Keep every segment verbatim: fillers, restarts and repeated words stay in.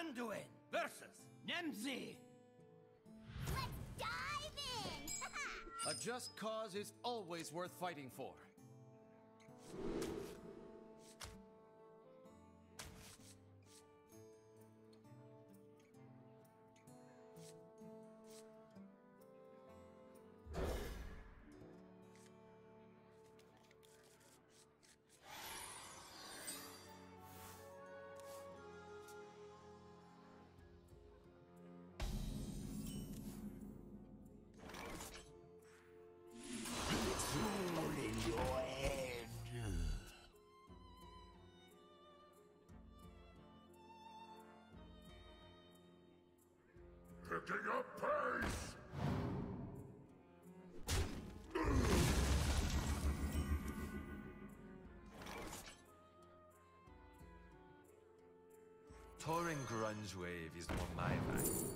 Anduin versus Nemzi. Let's dive in! A just cause is always worth fighting for. Picking up pace! Touring grunge wave is more my vibe.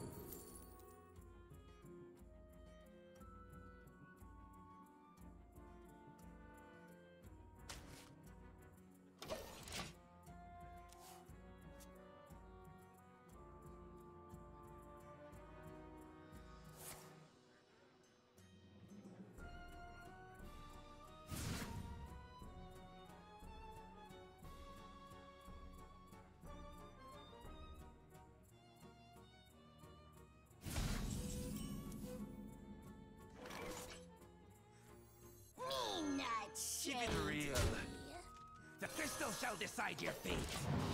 Keep it real. The crystal shall decide your fate.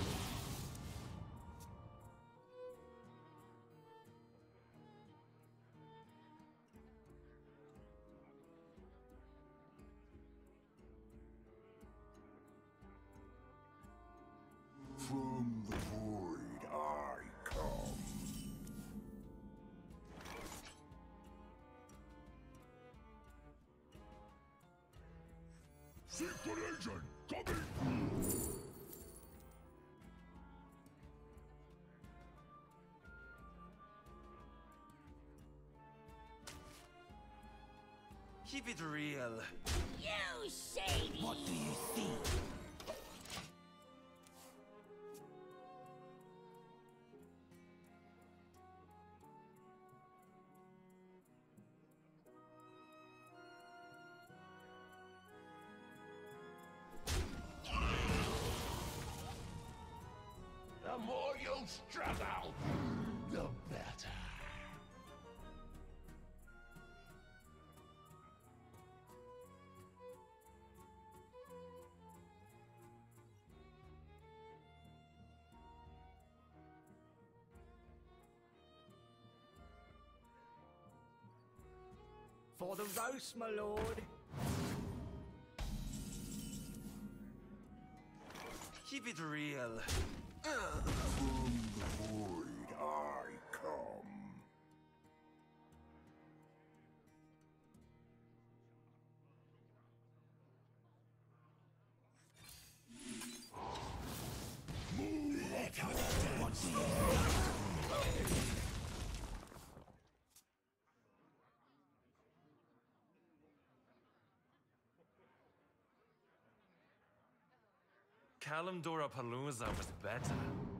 From the void I come. Secret agent coming! Keep it real. You shady! What do you see? The more you struggle, the better. For the roast, my lord. Keep it real. From the void I come. Move! Let us once Kalimdora Palooza was better.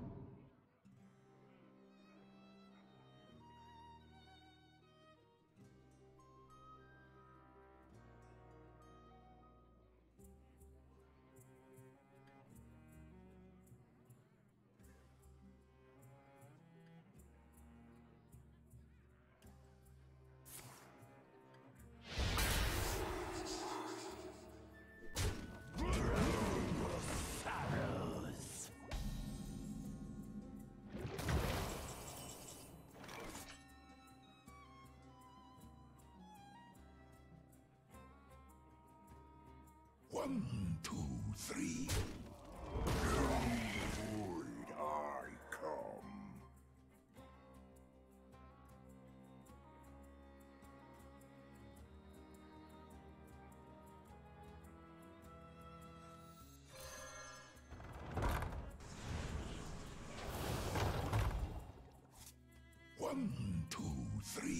One, two, three. From the void I come. One, two, three.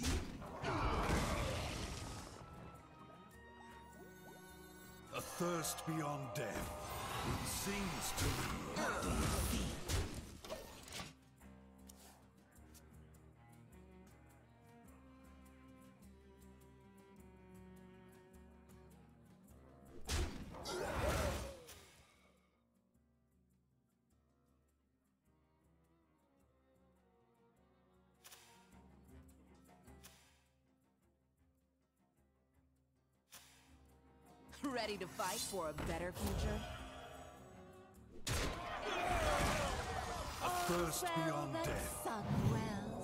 A thirst beyond death. It seems to me. Ready to fight for a better future? A thirst Well, beyond the death. sun wells.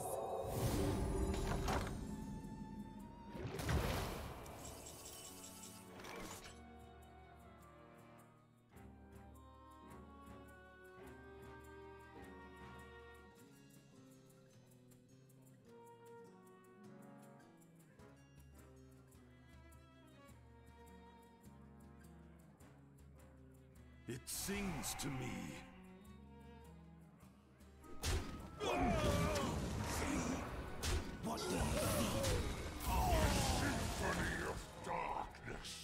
It sings to me. What do you feel? Our symphony of darkness.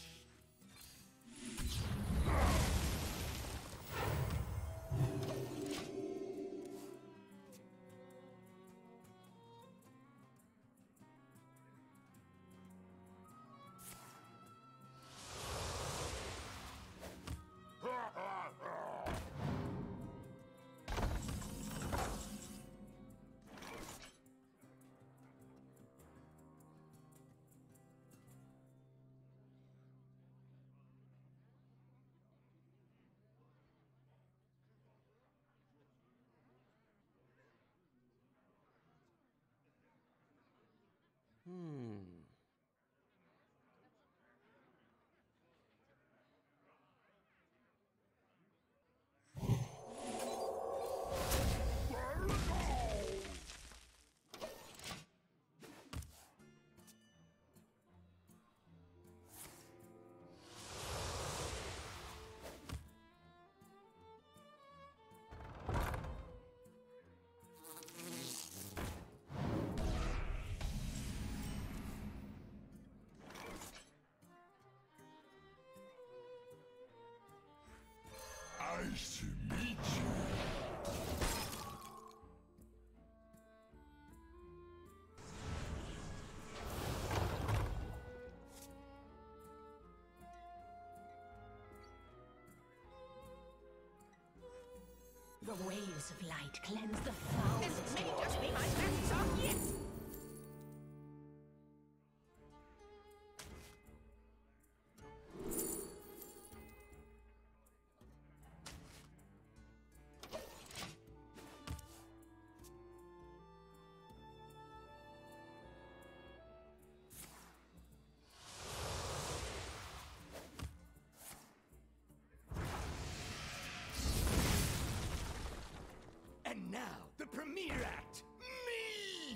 Hmm. Nice to meet you. The waves of light cleanse the foulest. This may just be my best song yet! And now, the premiere act! Me!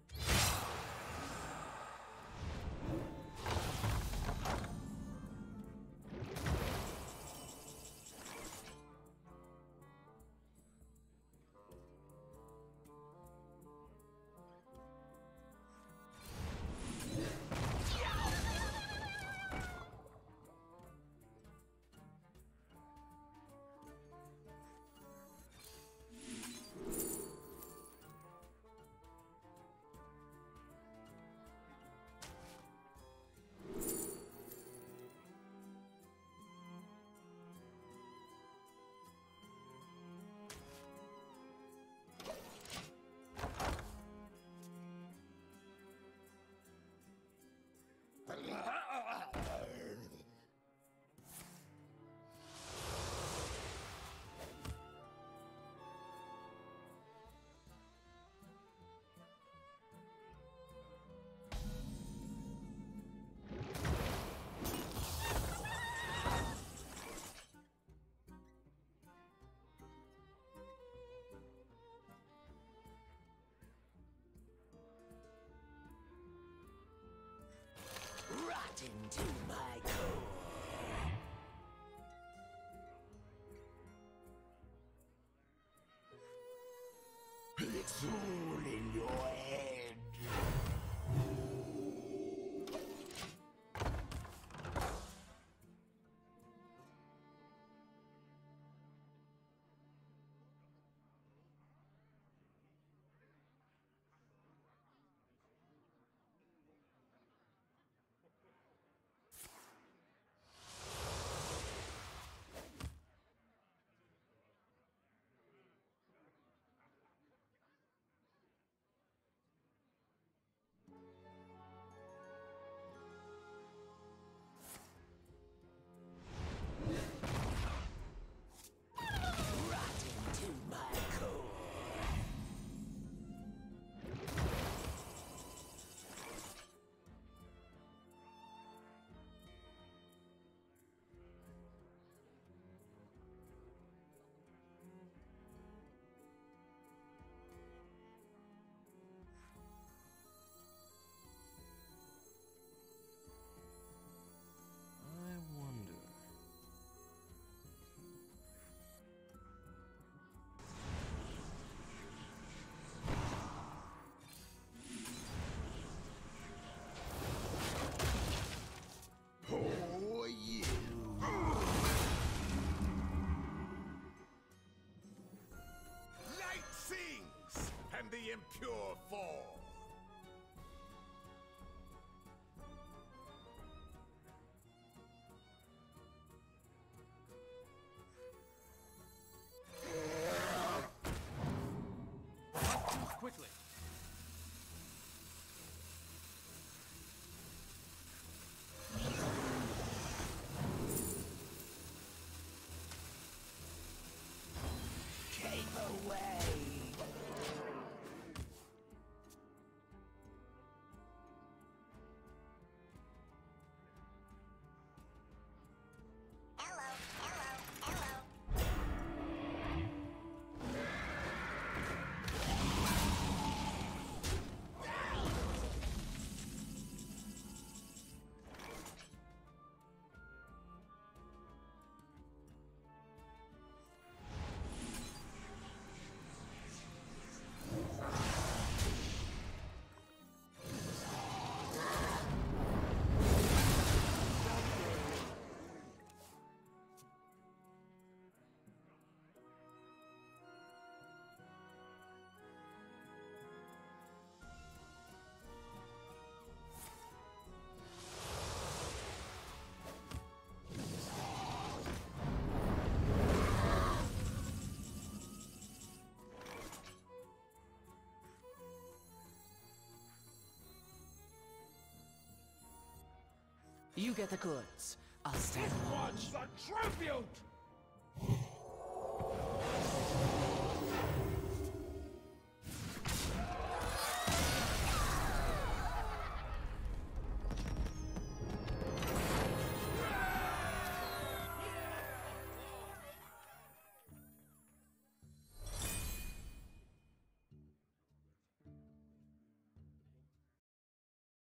Rotten to my core. It's all in your head. the impure fall. Quickly. Keep away. You get the goods. I'll stand This one's the tribute!